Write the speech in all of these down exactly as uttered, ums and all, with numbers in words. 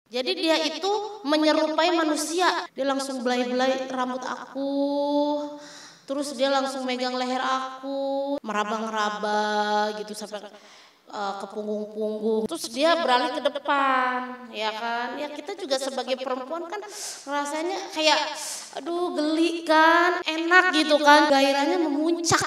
Jadi dia itu menyerupai manusia. Dia langsung belai-belai rambut aku. Terus dia langsung megang leher aku, meraba-ngeraba gitu sampai uh, ke punggung-punggung. Terus dia beralih ke depan, ya kan? Ya kita juga sebagai perempuan kan rasanya kayak aduh geli kan, enak gitu kan. Gairahnya memuncak.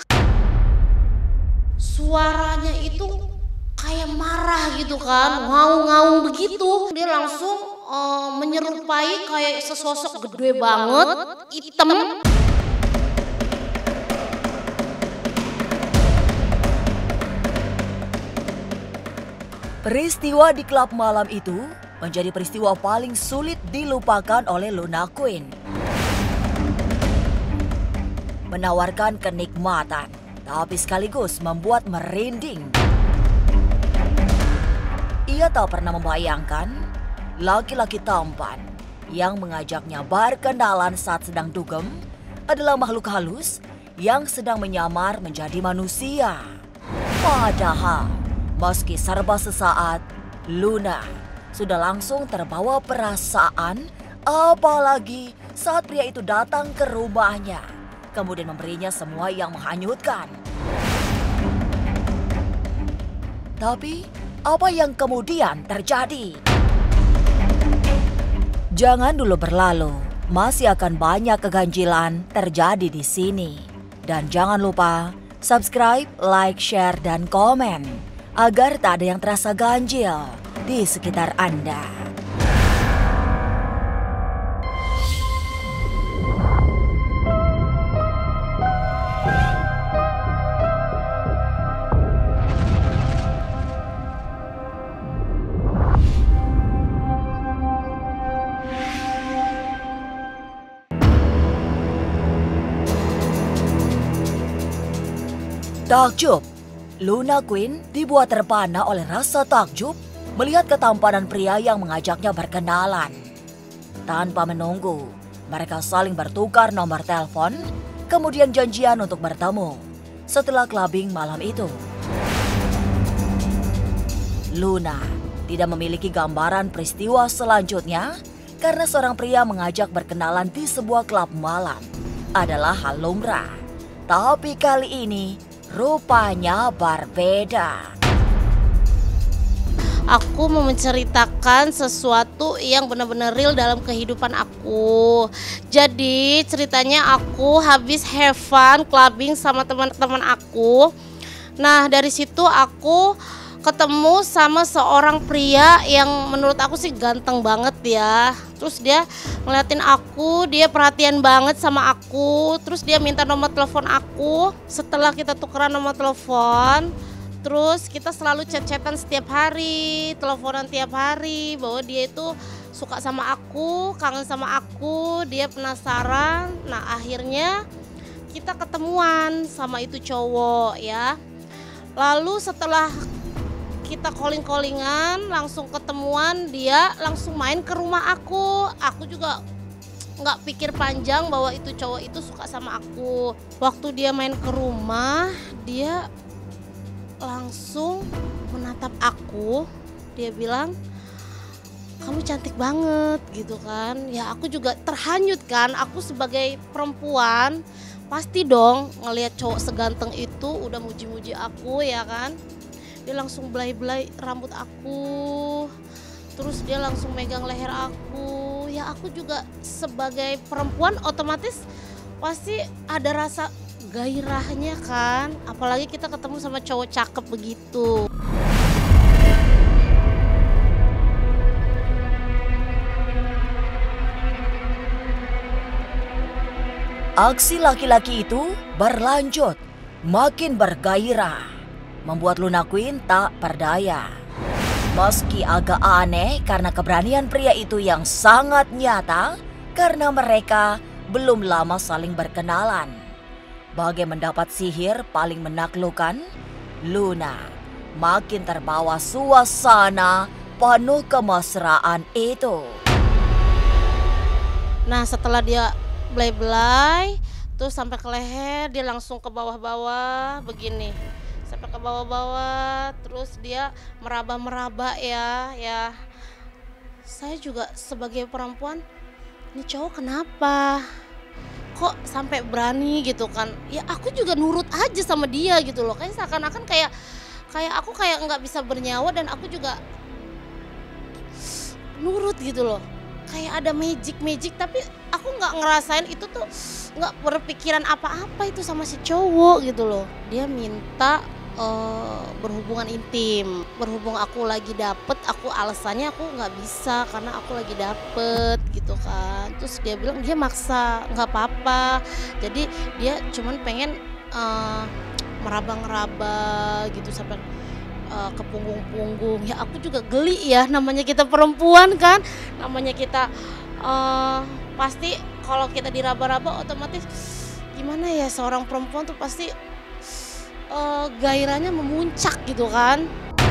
Suaranya itu kayak marah gitu kan, ngaung-ngaung begitu. Dia langsung uh, menyerupai kayak sesosok gede banget, hitam. Peristiwa di klub malam itu menjadi peristiwa paling sulit dilupakan oleh Luna Queen. Menawarkan kenikmatan, tapi sekaligus membuat merinding. Ia tak pernah membayangkan laki-laki tampan yang mengajaknya berkenalan saat sedang dugem adalah makhluk halus yang sedang menyamar menjadi manusia. Padahal meski serba sesaat, Luna sudah langsung terbawa perasaan, apalagi saat pria itu datang ke rumahnya, kemudian memberinya semua yang menghanyutkan. Tapi, apa yang kemudian terjadi? Jangan dulu berlalu, masih akan banyak keganjilan terjadi di sini. Dan jangan lupa subscribe, like, share, dan komen agar tak ada yang terasa ganjil di sekitar Anda. Takjub. Luna Queen dibuat terpana oleh rasa takjub melihat ketampanan pria yang mengajaknya berkenalan. Tanpa menunggu, mereka saling bertukar nomor telepon, kemudian janjian untuk bertemu setelah clubbing malam itu. Luna tidak memiliki gambaran peristiwa selanjutnya karena seorang pria mengajak berkenalan di sebuah klub malam adalah hal lumrah. Tapi kali ini rupanya berbeda. Aku mau menceritakan sesuatu yang benar-benar real dalam kehidupan aku. Jadi ceritanya aku habis have fun clubbing sama teman-teman aku. Nah dari situ aku ketemu sama seorang pria yang menurut aku sih ganteng banget ya. Terus dia ngeliatin aku, dia perhatian banget sama aku. Terus dia minta nomor telepon aku. Setelah kita tukeran nomor telepon, terus kita selalu chat-chatan setiap hari, teleponan tiap hari, bahwa dia itu suka sama aku, kangen sama aku, dia penasaran. Nah akhirnya kita ketemuan sama itu cowok ya. Lalu setelah kita calling-callingan, langsung ketemuan, dia langsung main ke rumah aku. Aku juga nggak pikir panjang bahwa itu cowok itu suka sama aku. Waktu dia main ke rumah, dia langsung menatap aku. Dia bilang, kamu cantik banget gitu kan. Ya aku juga terhanyut kan, aku sebagai perempuan pasti dong ngelihat cowok seganteng itu udah muji-muji aku ya kan. Dia langsung belai-belai rambut aku, terus dia langsung megang leher aku. Ya aku juga sebagai perempuan otomatis pasti ada rasa gairahnya kan. Apalagi kita ketemu sama cowok cakep begitu. Aksi laki-laki itu berlanjut, makin bergairah, membuat Luna Queen tak berdaya. Meski agak aneh karena keberanian pria itu yang sangat nyata karena mereka belum lama saling berkenalan. Bagai mendapat sihir paling menaklukkan, Luna makin terbawa suasana penuh kemesraan itu. Nah setelah dia belai-belai, terus sampai ke leher, dia langsung ke bawah-bawah begini. Sampai ke bawah-bawah, terus dia meraba-meraba ya, ya saya juga sebagai perempuan, ini cowok kenapa? Kok sampai berani gitu kan? Ya aku juga nurut aja sama dia gitu loh. Kayak seakan-akan kayak kayak aku kayak nggak bisa bernyawa dan aku juga nurut gitu loh. Kayak ada magic-magic tapi aku nggak ngerasain itu tuh, nggak berpikiran apa-apa itu sama si cowok gitu loh. Dia minta uh, berhubungan intim. Berhubung aku lagi dapet, aku alasannya aku nggak bisa karena aku lagi dapet gitu kan. Terus dia bilang dia maksa, nggak apa-apa. Jadi dia cuman pengen uh, meraba-ngeraba gitu sampai uh, ke punggung-punggung. Ya aku juga geli ya, namanya kita perempuan kan, namanya kita uh, pasti kalau kita diraba-raba otomatis gimana ya, seorang perempuan tuh pasti uh, gairahnya memuncak gitu kan.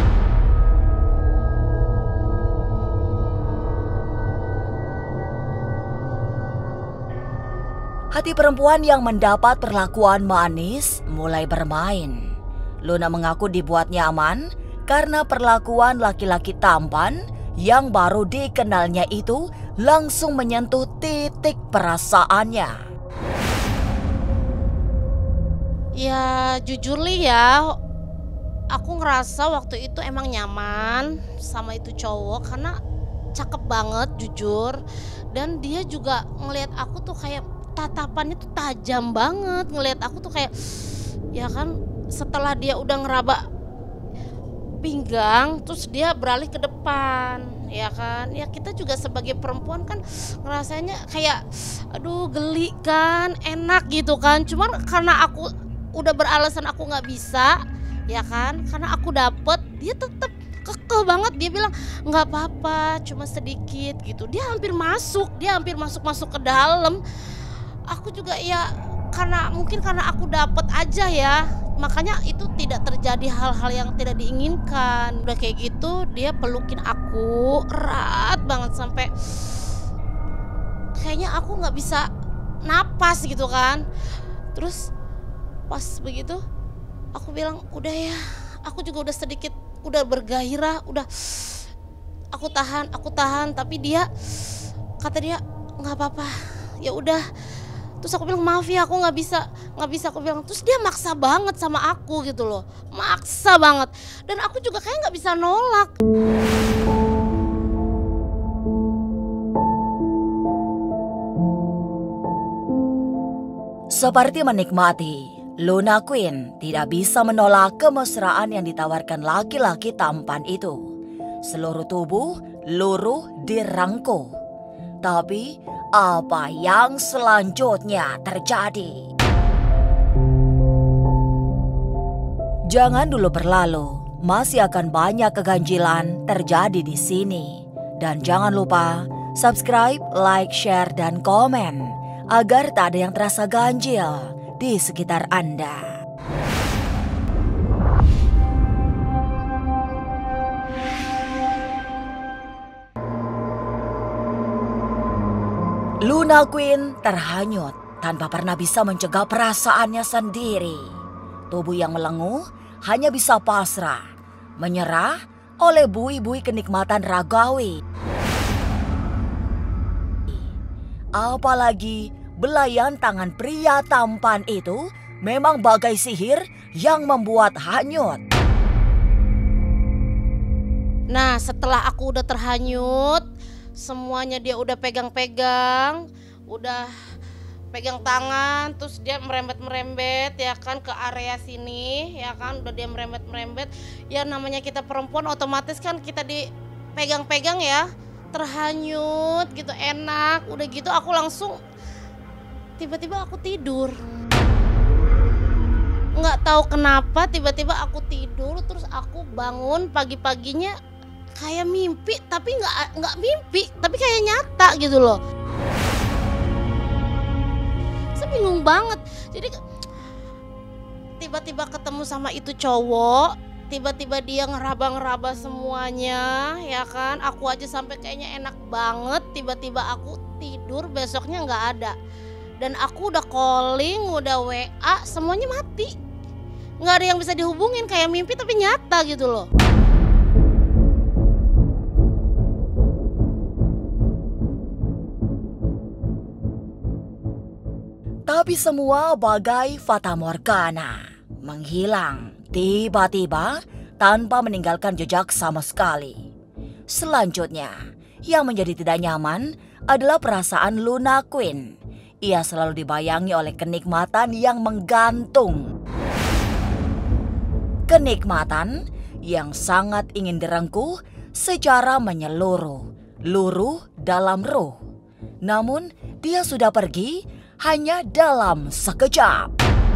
Hati perempuan yang mendapat perlakuan manis mulai bermain. Luna mengaku dibuat nyaman karena perlakuan laki-laki tampan yang baru dikenalnya itu langsung menyentuh titik perasaannya. Ya jujur li ya, aku ngerasa waktu itu emang nyaman sama itu cowok karena cakep banget jujur. Dan dia juga ngelihat aku tuh kayak tatapannya tuh tajam banget, ngelihat aku tuh kayak ya kan. Setelah dia udah ngeraba pinggang, terus dia beralih ke depan, ya kan. Ya kita juga sebagai perempuan kan ngerasanya kayak aduh geli kan, enak gitu kan. Cuman karena aku udah beralasan aku nggak bisa, ya kan, karena aku dapet, dia tetap kekeh banget. Dia bilang nggak apa-apa, cuma sedikit gitu. Dia hampir masuk, dia hampir masuk-masuk ke dalam. Aku juga ya karena mungkin karena aku dapet aja ya, makanya itu tidak terjadi hal-hal yang tidak diinginkan. Udah kayak gitu dia pelukin aku erat banget sampai kayaknya aku nggak bisa napas gitu kan. Terus pas begitu aku bilang udah ya, aku juga udah sedikit udah bergairah, udah aku tahan aku tahan tapi dia kata dia nggak apa-apa ya udah. Terus aku bilang maaf ya aku nggak bisa nggak bisa aku bilang. Terus dia maksa banget sama aku gitu loh, maksa banget. Dan aku juga kayak nggak bisa nolak. Seperti menikmati, Luna Queen tidak bisa menolak kemesraan yang ditawarkan laki-laki tampan itu. Seluruh tubuh luruh dirangkul. Tapi apa yang selanjutnya terjadi? Jangan dulu berlalu, masih akan banyak keganjilan terjadi di sini. Dan jangan lupa subscribe, like, share, dan komen agar tak ada yang terasa ganjil di sekitar Anda. Luna Queen terhanyut tanpa pernah bisa mencegah perasaannya sendiri. Tubuh yang melenguh hanya bisa pasrah, menyerah oleh buih-buih kenikmatan ragawi. Apalagi belayan tangan pria tampan itu memang bagai sihir yang membuat hanyut. Nah setelah aku udah terhanyut, semuanya dia udah pegang-pegang, udah pegang tangan, terus dia merembet-merembet ya kan ke area sini ya kan, udah dia merembet-merembet. Ya namanya kita perempuan otomatis kan kita dipegang-pegang ya, terhanyut gitu, enak. Udah gitu aku langsung tiba-tiba aku tidur. Nggak tahu kenapa tiba-tiba aku tidur, terus aku bangun pagi-paginya kayak mimpi, tapi nggak nggak mimpi, tapi kayak nyata gitu loh. Saya bingung banget. Jadi tiba-tiba ketemu sama itu cowok, tiba-tiba dia ngeraba-ngeraba semuanya, ya kan. Aku aja sampai kayaknya enak banget. Tiba-tiba aku tidur, besoknya nggak ada. Dan aku udah calling, udah W A, semuanya mati. Nggak ada yang bisa dihubungin, kayak mimpi tapi nyata gitu loh. Tapi semua bagai fata morgana, menghilang tiba-tiba tanpa meninggalkan jejak sama sekali. Selanjutnya, yang menjadi tidak nyaman adalah perasaan Luna Queen. Ia selalu dibayangi oleh kenikmatan yang menggantung. Kenikmatan yang sangat ingin direngkuh secara menyeluruh, luruh dalam ruh. Namun, dia sudah pergi hanya dalam sekejap.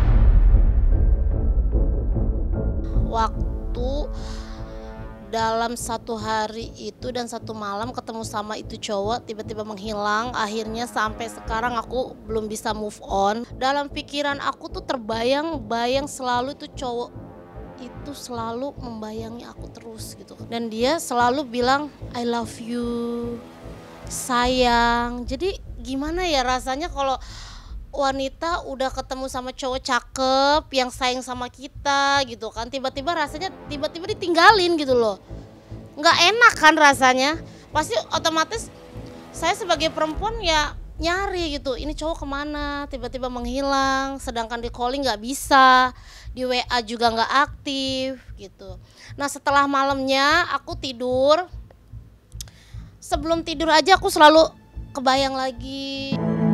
Waktu dalam satu hari itu dan satu malam ketemu sama itu cowok tiba-tiba menghilang. Akhirnya sampai sekarang aku belum bisa move on. Dalam pikiran aku tuh terbayang-bayang selalu itu cowok itu selalu membayangi aku terus gitu. Dan dia selalu bilang I love you, sayang. Jadi gimana ya rasanya kalau wanita udah ketemu sama cowok cakep yang sayang sama kita gitu kan, tiba-tiba rasanya tiba-tiba ditinggalin gitu loh, nggak enak kan rasanya. Pasti otomatis saya sebagai perempuan ya nyari gitu, ini cowok kemana, tiba-tiba menghilang, sedangkan di calling nggak bisa, di W A juga nggak aktif gitu. Nah setelah malamnya aku tidur, sebelum tidur aja aku selalu kebayang lagi.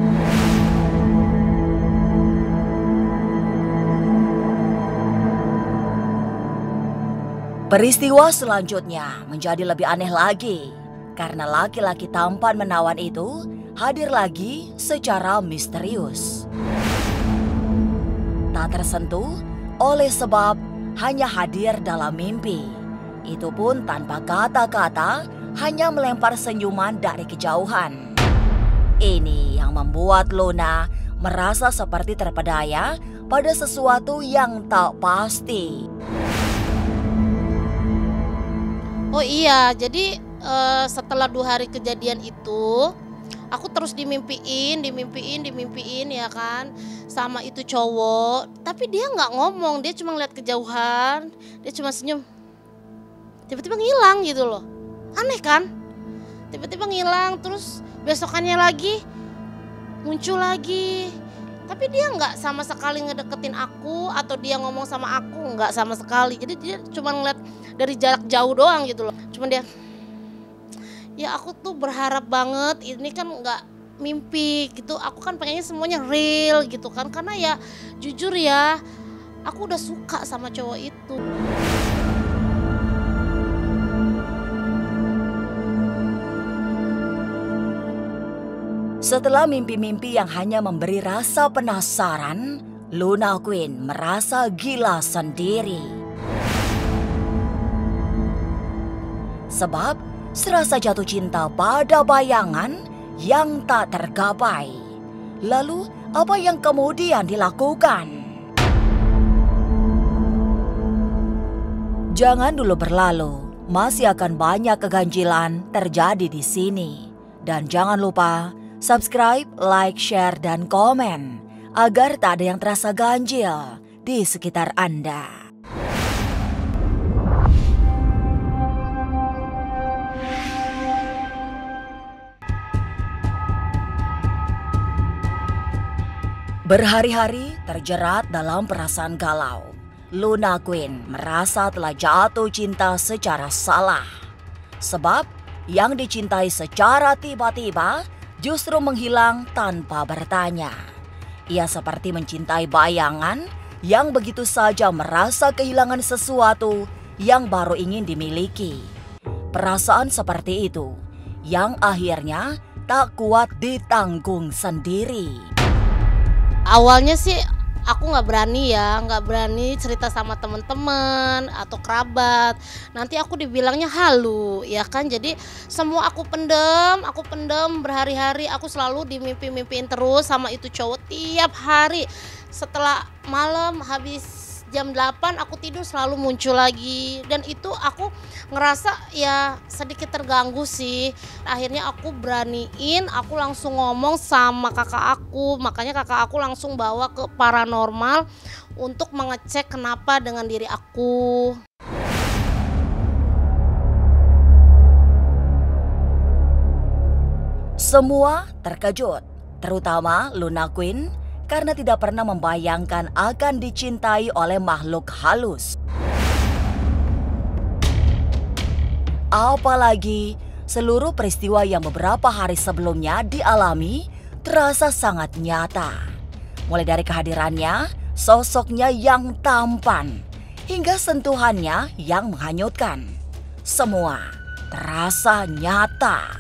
Peristiwa selanjutnya menjadi lebih aneh lagi karena laki-laki tampan menawan itu hadir lagi secara misterius. Tak tersentuh oleh sebab hanya hadir dalam mimpi. Itu pun tanpa kata-kata, hanya melempar senyuman dari kejauhan. Ini yang membuat Luna merasa seperti terpedaya pada sesuatu yang tak pasti. Oh iya, jadi uh, setelah dua hari kejadian itu, aku terus dimimpiin, dimimpiin, dimimpiin ya kan, sama itu cowok. Tapi dia nggak ngomong, dia cuma ngeliat kejauhan, dia cuma senyum. Tiba-tiba ngilang gitu loh, aneh kan? Tiba-tiba ngilang, terus besokannya lagi muncul lagi. Tapi dia nggak sama sekali ngedeketin aku atau dia ngomong sama aku, nggak sama sekali. Jadi dia cuma ngeliat dari jarak jauh doang gitu loh. Cuman dia, ya aku tuh berharap banget ini kan nggak mimpi gitu. Aku kan pengennya semuanya real gitu kan. Karena ya jujur ya, aku udah suka sama cowok itu. Setelah mimpi-mimpi yang hanya memberi rasa penasaran, Luna Queen merasa gila sendiri. Sebab serasa jatuh cinta pada bayangan yang tak tergapai. Lalu apa yang kemudian dilakukan? Jangan dulu berlalu, masih akan banyak keganjilan terjadi di sini. Dan jangan lupa subscribe, like, share, dan komen agar tak ada yang terasa ganjil di sekitar Anda. Berhari-hari terjerat dalam perasaan galau, Luna Queen merasa telah jatuh cinta secara salah. Sebab yang dicintai secara tiba-tiba justru menghilang tanpa bertanya. Ia seperti mencintai bayangan yang begitu saja merasa kehilangan sesuatu yang baru ingin dimiliki. Perasaan seperti itu yang akhirnya tak kuat ditanggung sendiri. Awalnya sih aku nggak berani ya, nggak berani cerita sama teman-teman atau kerabat. Nanti aku dibilangnya halu, ya kan? Jadi semua aku pendem, aku pendem berhari-hari. Aku selalu dimimpi-mimpiin terus sama itu cowok tiap hari. Setelah malam habis jam delapan aku tidur selalu muncul lagi. Dan itu aku ngerasa ya sedikit terganggu sih. Akhirnya aku beraniin, aku langsung ngomong sama kakak aku. Makanya kakak aku langsung bawa ke paranormal untuk mengecek kenapa dengan diri aku. Semua terkejut, terutama Luna Queen, karena tidak pernah membayangkan akan dicintai oleh makhluk halus. Apalagi seluruh peristiwa yang beberapa hari sebelumnya dialami terasa sangat nyata. Mulai dari kehadirannya, sosoknya yang tampan, hingga sentuhannya yang menghanyutkan. Semua terasa nyata.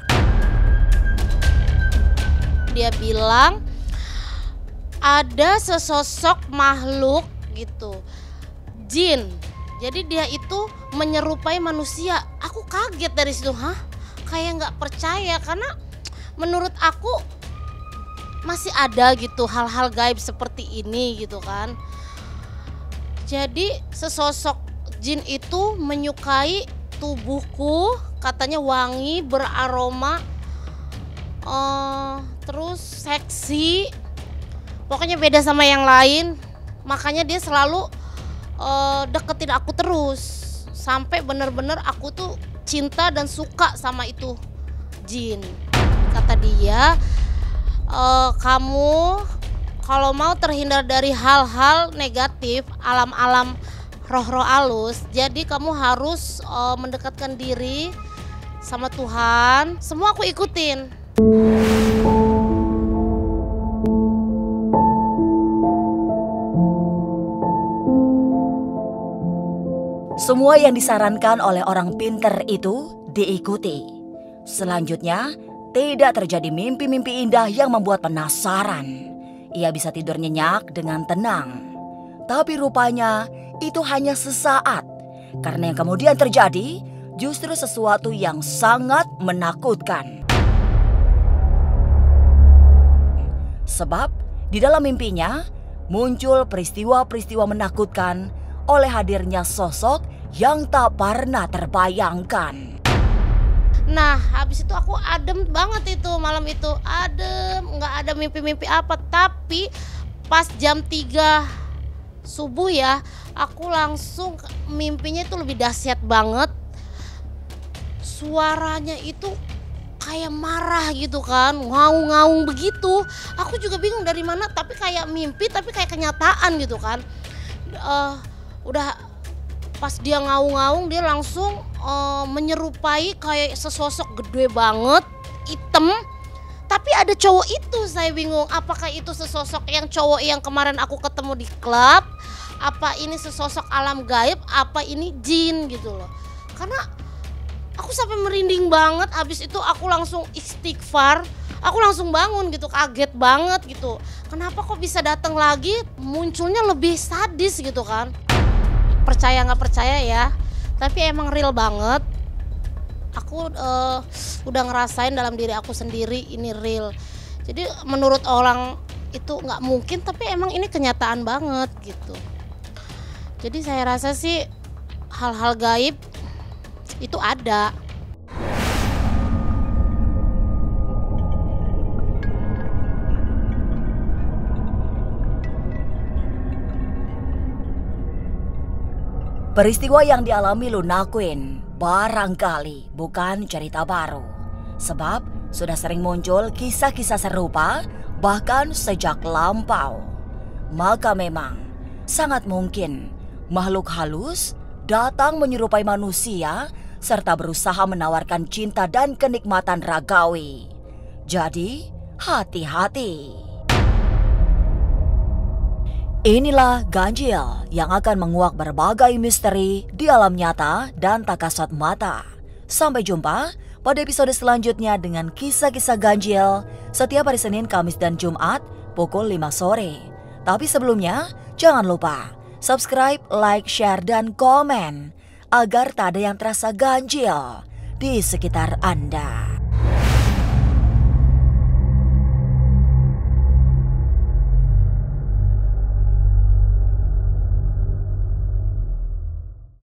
Dia bilang ada sesosok makhluk gitu, jin. Jadi dia itu menyerupai manusia. Aku kaget dari situ, hah? Kayak nggak percaya karena menurut aku masih ada gitu hal-hal gaib seperti ini gitu kan. Jadi sesosok jin itu menyukai tubuhku, katanya wangi, beraroma, uh, terus seksi. Pokoknya beda sama yang lain. Makanya dia selalu uh, deketin aku terus. Sampai bener-bener aku tuh cinta dan suka sama itu jin. Kata dia, e, kamu kalau mau terhindar dari hal-hal negatif, alam-alam roh-roh halus, jadi kamu harus e, mendekatkan diri sama Tuhan. Semua aku ikutin. Semua yang disarankan oleh orang pinter itu diikuti. Selanjutnya, tidak terjadi mimpi-mimpi indah yang membuat penasaran. Ia bisa tidur nyenyak dengan tenang. Tapi rupanya itu hanya sesaat. Karena yang kemudian terjadi justru sesuatu yang sangat menakutkan. Sebab di dalam mimpinya muncul peristiwa-peristiwa menakutkan oleh hadirnya sosok yang tak pernah terbayangkan. Nah, habis itu aku adem banget itu malam itu, adem, nggak ada mimpi-mimpi apa. Tapi pas jam tiga subuh ya, aku langsung mimpinya itu lebih dahsyat banget. Suaranya itu kayak marah gitu kan, ngaung-ngaung begitu. Aku juga bingung dari mana, tapi kayak mimpi, tapi kayak kenyataan gitu kan. Uh, udah pas dia ngaung-ngaung, dia langsung uh, menyerupai kayak sesosok gede banget, hitam. Tapi ada cowok itu, saya bingung apakah itu sesosok yang cowok yang kemarin aku ketemu di klub, apa ini sesosok alam gaib, apa ini jin gitu loh. Karena aku sampai merinding banget. Abis itu aku langsung istighfar, aku langsung bangun gitu, kaget banget gitu. Kenapa kok bisa datang lagi, munculnya lebih sadis gitu kan. Percaya nggak percaya ya, tapi emang real banget. Aku uh, udah ngerasain dalam diri aku sendiri ini real. Jadi menurut orang itu nggak mungkin, tapi emang ini kenyataan banget gitu. Jadi saya rasa sih hal-hal gaib itu ada. Peristiwa yang dialami Luna Queen barangkali bukan cerita baru. Sebab sudah sering muncul kisah-kisah serupa bahkan sejak lampau. Maka memang sangat mungkin makhluk halus datang menyerupai manusia serta berusaha menawarkan cinta dan kenikmatan ragawi. Jadi hati-hati. Inilah Ganjil yang akan menguak berbagai misteri di alam nyata dan tak kasat mata. Sampai jumpa pada episode selanjutnya dengan kisah-kisah ganjil setiap hari Senin, Kamis, dan Jumat pukul lima sore. Tapi sebelumnya, jangan lupa subscribe, like, share, dan komen agar tak ada yang terasa ganjil di sekitar Anda.